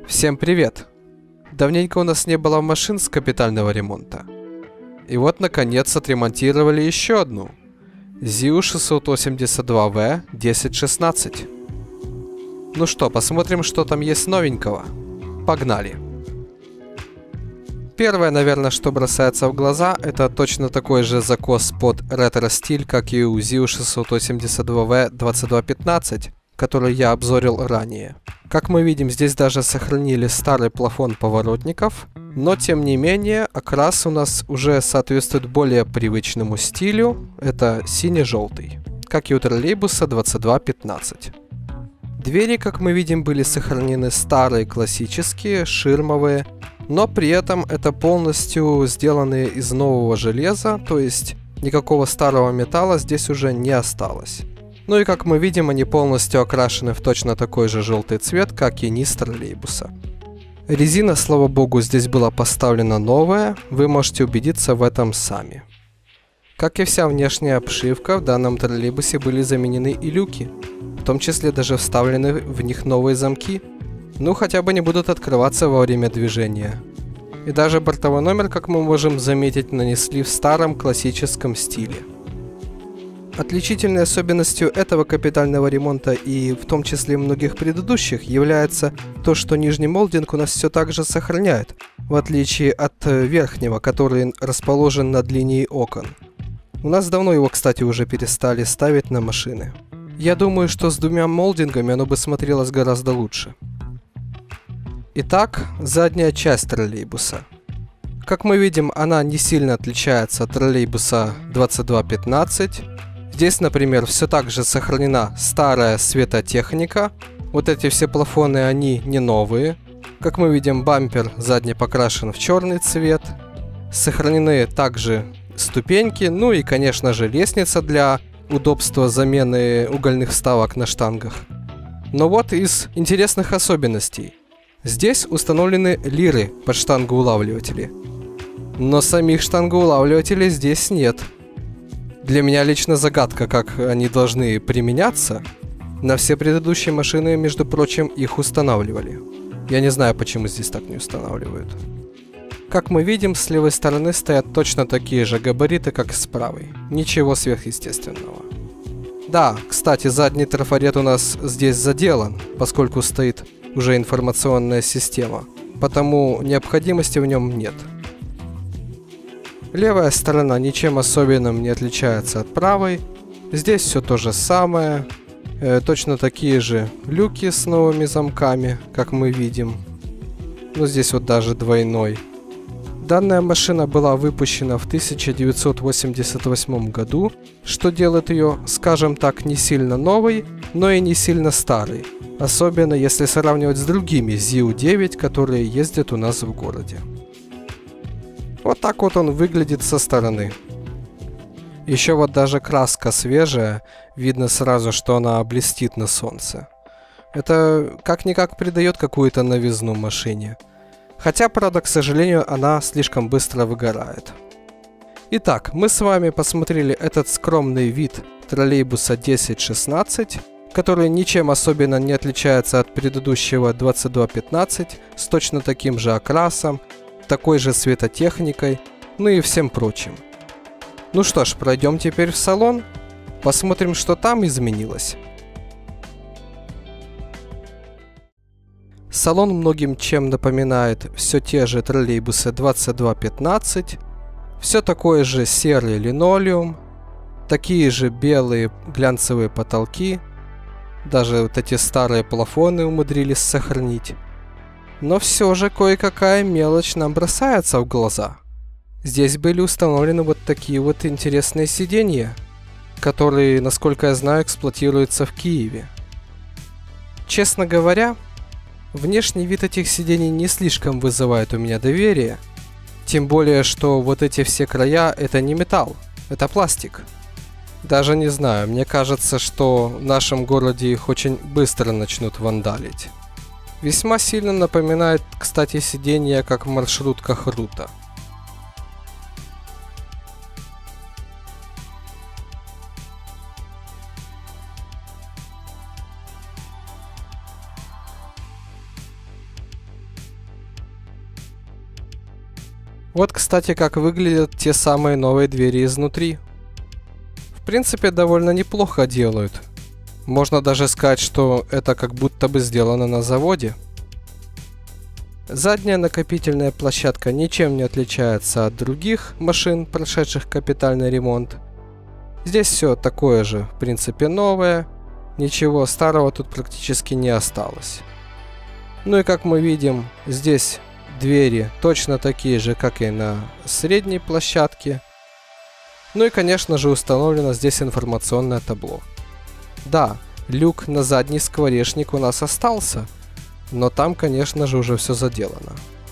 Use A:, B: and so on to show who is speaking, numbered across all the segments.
A: Всем привет! Давненько у нас не было машин с капитального ремонта. И вот наконец отремонтировали еще одну. ZIU 682V 1016. Ну что, посмотрим, что там есть новенького. Погнали! Первое, наверное, что бросается в глаза, это точно такой же закос под ретро-стиль, как и у ZIU 682V 2215, который я обзорил ранее. Как мы видим, здесь даже сохранили старый плафон поворотников, но тем не менее окрас у нас уже соответствует более привычному стилю, это сине-желтый, как и у троллейбуса 2215. Двери, как мы видим, были сохранены старые классические, ширмовые, но при этом это полностью сделанные из нового железа, то есть никакого старого металла здесь уже не осталось. Ну и как мы видим, они полностью окрашены в точно такой же желтый цвет, как и низ троллейбуса. Резина, слава богу, здесь была поставлена новая, вы можете убедиться в этом сами. Как и вся внешняя обшивка, в данном троллейбусе были заменены и люки, в том числе даже вставлены в них новые замки, ну хотя бы не будут открываться во время движения. И даже бортовой номер, как мы можем заметить, нанесли в старом классическом стиле. Отличительной особенностью этого капитального ремонта и в том числе многих предыдущих является то, что нижний молдинг у нас все так же сохраняет, в отличие от верхнего, который расположен над линией окон. У нас давно его, кстати, уже перестали ставить на машины. Я думаю, что с двумя молдингами оно бы смотрелось гораздо лучше. Итак, задняя часть троллейбуса. Как мы видим, она не сильно отличается от троллейбуса 2215. Здесь, например, все так же сохранена старая светотехника. Вот эти все плафоны, они не новые. Как мы видим, бампер задний покрашен в черный цвет. Сохранены также ступеньки, ну и, конечно же, лестница для удобства замены угольных вставок на штангах. Но вот из интересных особенностей. Здесь установлены лиры под штангоулавливатели. Но самих штангоулавливателей здесь нет. Для меня лично загадка, как они должны применяться. На все предыдущие машины, между прочим, их устанавливали. Я не знаю, почему здесь так не устанавливают. Как мы видим, с левой стороны стоят точно такие же габариты, как и с правой. Ничего сверхъестественного. Да, кстати, задний трафарет у нас здесь заделан, поскольку стоит уже информационная система, потому необходимости в нем нет. Левая сторона ничем особенным не отличается от правой. Здесь все то же самое. Точно такие же люки с новыми замками, как мы видим. Но здесь вот даже двойной. Данная машина была выпущена в 1988 году, что делает ее, скажем так, не сильно новой, но и не сильно старой. Особенно если сравнивать с другими ZIU 9, которые ездят у нас в городе. Вот так вот он выглядит со стороны. Еще вот даже краска свежая, видно сразу, что она блестит на солнце. Это как-никак придает какую-то новизну машине. Хотя, правда, к сожалению, она слишком быстро выгорает. Итак, мы с вами посмотрели этот скромный вид троллейбуса 1016, который ничем особенно не отличается от предыдущего 2215, с точно таким же окрасом, такой же светотехникой, ну и всем прочим. Ну что ж, пройдем теперь в салон, посмотрим, что там изменилось. Салон многим чем напоминает все те же троллейбусы 2215, все такой же серый линолеум, такие же белые глянцевые потолки, даже вот эти старые плафоны умудрились сохранить. Но все же кое-какая мелочь нам бросается в глаза. Здесь были установлены вот такие вот интересные сиденья, которые, насколько я знаю, эксплуатируются в Киеве. Честно говоря, внешний вид этих сидений не слишком вызывает у меня доверие. Тем более, что вот эти все края это не металл, это пластик. Даже не знаю, мне кажется, что в нашем городе их очень быстро начнут вандалить. Весьма сильно напоминает, кстати, сиденья, как в маршрутках Рута. Вот, кстати, как выглядят те самые новые двери изнутри. В принципе, довольно неплохо делают. Можно даже сказать, что это как будто бы сделано на заводе. Задняя накопительная площадка ничем не отличается от других машин, прошедших капитальный ремонт. Здесь все такое же, в принципе, новое. Ничего старого тут практически не осталось. Ну и как мы видим, здесь двери точно такие же, как и на средней площадке. Ну и, конечно же, установлено здесь информационное табло. Да, люк на задний скворечник у нас остался, но там, конечно же, уже все заделано.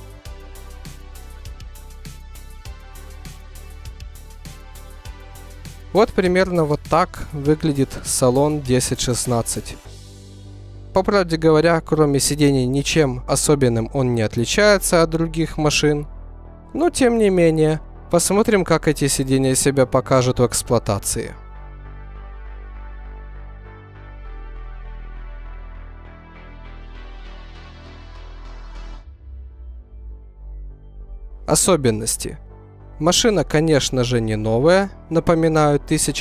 A: Вот примерно вот так выглядит салон 1016. По правде говоря, кроме сидений ничем особенным он не отличается от других машин. Но тем не менее, посмотрим, как эти сиденья себя покажут в эксплуатации. Особенности. Машина, конечно же, не новая, напоминаю,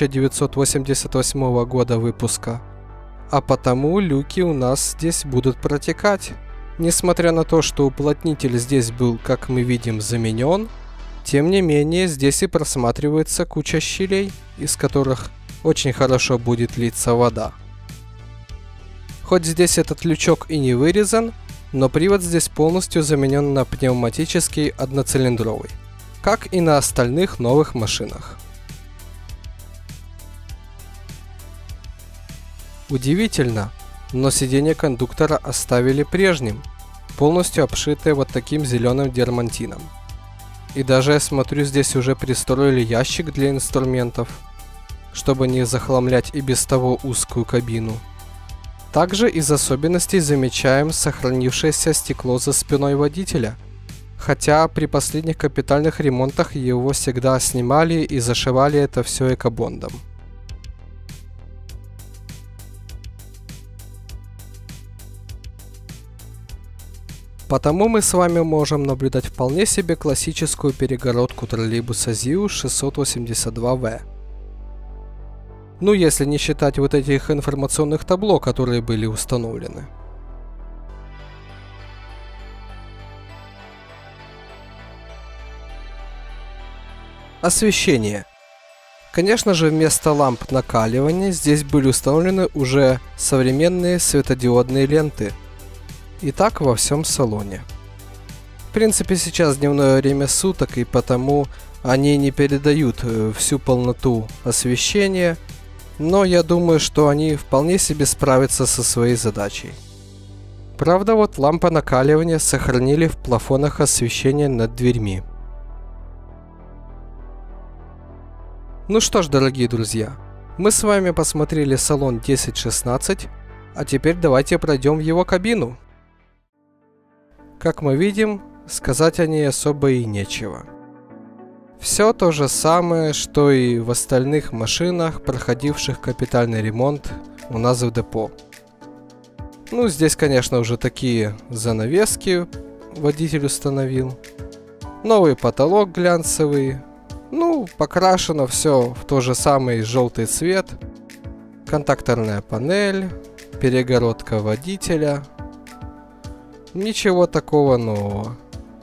A: 1988 года выпуска, а потому люки у нас здесь будут протекать. Несмотря на то, что уплотнитель здесь был, как мы видим, заменен, тем не менее здесь и просматривается куча щелей, из которых очень хорошо будет литься вода. Хоть здесь этот лючок и не вырезан, но привод здесь полностью заменен на пневматический одноцилиндровый, как и на остальных новых машинах. Удивительно, но сиденье кондуктора оставили прежним, полностью обшитое вот таким зеленым дермантином. И даже я смотрю, здесь уже пристроили ящик для инструментов, чтобы не захламлять и без того узкую кабину. Также из особенностей замечаем сохранившееся стекло за спиной водителя, хотя при последних капитальных ремонтах его всегда снимали и зашивали это все экобондом. Потому мы с вами можем наблюдать вполне себе классическую перегородку троллейбуса ZIU 682V. Ну, если не считать вот этих информационных табло, которые были установлены. Освещение. Конечно же, вместо ламп накаливания здесь были установлены уже современные светодиодные ленты. И так во всем салоне. В принципе, сейчас дневное время суток, и потому они не передают всю полноту освещения, но я думаю, что они вполне себе справятся со своей задачей. Правда, вот лампы накаливания сохранили в плафонах освещения над дверьми. Ну что ж, дорогие друзья, мы с вами посмотрели салон 1016, а теперь давайте пройдем в его кабину. Как мы видим, сказать о ней особо и нечего. Все то же самое, что и в остальных машинах, проходивших капитальный ремонт у нас в депо. Ну, здесь, конечно, уже такие занавески водитель установил. Новый потолок глянцевый. Ну, покрашено все в тот же самый желтый цвет. Контакторная панель, перегородка водителя. Ничего такого нового.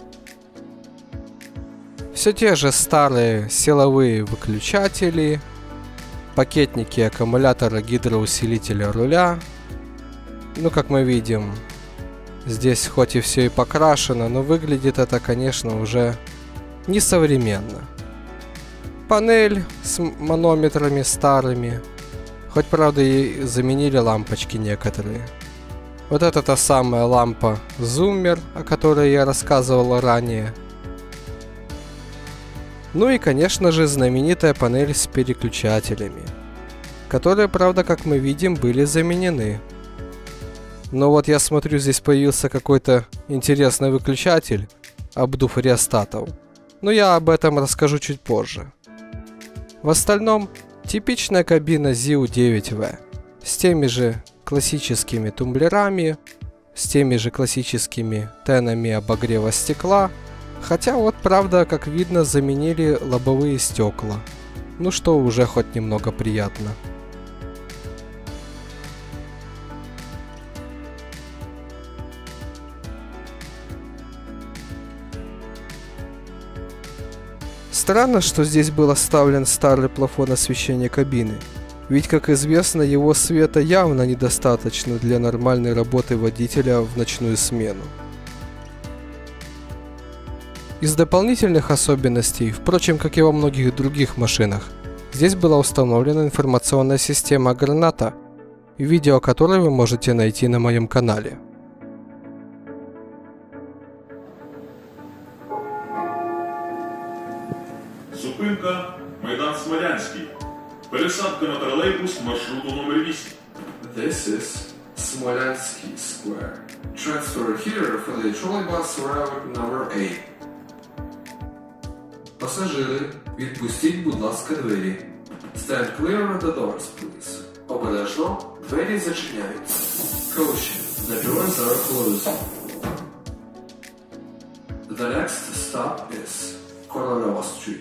A: Все те же старые силовые выключатели, пакетники аккумулятора гидроусилителя руля. Ну, как мы видим, здесь хоть и все и покрашено, но выглядит это, конечно, уже несовременно. Панель с манометрами старыми, хоть, правда, и заменили лампочки некоторые. Вот это та самая лампа зуммер, о которой я рассказывал ранее. Ну и, конечно же, знаменитая панель с переключателями, которые, правда, как мы видим, были заменены. Но вот я смотрю, здесь появился какой-то интересный выключатель, обдув реостатов. Но я об этом расскажу чуть позже. В остальном, типичная кабина ZIU 9V, с теми же классическими тумблерами, с теми же классическими тенами обогрева стекла, Хотя вот правда, как видно, заменили лобовые стекла. Ну что уже хоть немного приятно. Странно, что здесь был оставлен старый плафон освещения кабины. Ведь, как известно, его света явно недостаточно для нормальной работы водителя в ночную смену. Из дополнительных особенностей, впрочем, как и во многих других машинах, здесь была установлена информационная система граната, видео которой вы можете найти на моем канале.
B: Зупинка Майдан Смолянський. Пересадка на тролейбус маршруту номер 8.
A: This is Smolensky Square. Transfer here for the trolleybus route number 8. Пасажири, відпустіть, будь ласка, двері. Stand clear of the doors, please. Обережно, двері зачиняються. Caution, the doors are closing. The next stop is Koroleva Street.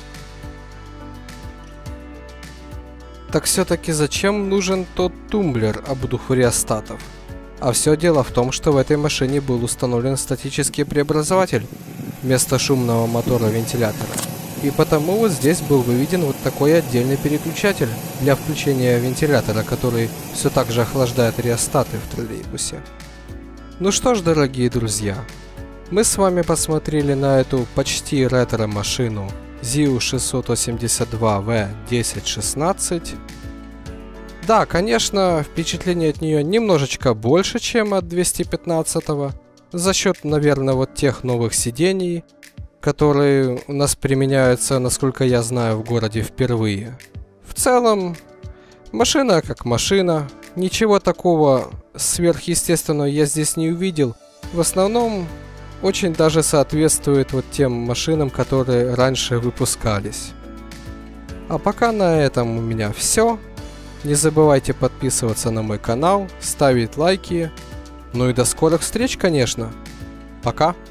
A: Так все-таки зачем нужен тот тумблер об двух реостатов? А все дело в том, что в этой машине был установлен статический преобразователь вместо шумного мотора вентилятора. И потому вот здесь был выведен вот такой отдельный переключатель для включения вентилятора, который все так же охлаждает реостаты в троллейбусе. Ну что ж, дорогие друзья, мы с вами посмотрели на эту почти ретро-машину ZIU 682V1016. Да, конечно, впечатление от нее немножечко больше, чем от 215-го, за счет, наверное, вот тех новых сидений, которые у нас применяются, насколько я знаю, в городе впервые. В целом, машина как машина, ничего такого сверхъестественного я здесь не увидел. В основном, очень даже соответствует вот тем машинам, которые раньше выпускались. А пока на этом у меня все. Не забывайте подписываться на мой канал, ставить лайки. Ну и до скорых встреч, конечно. Пока.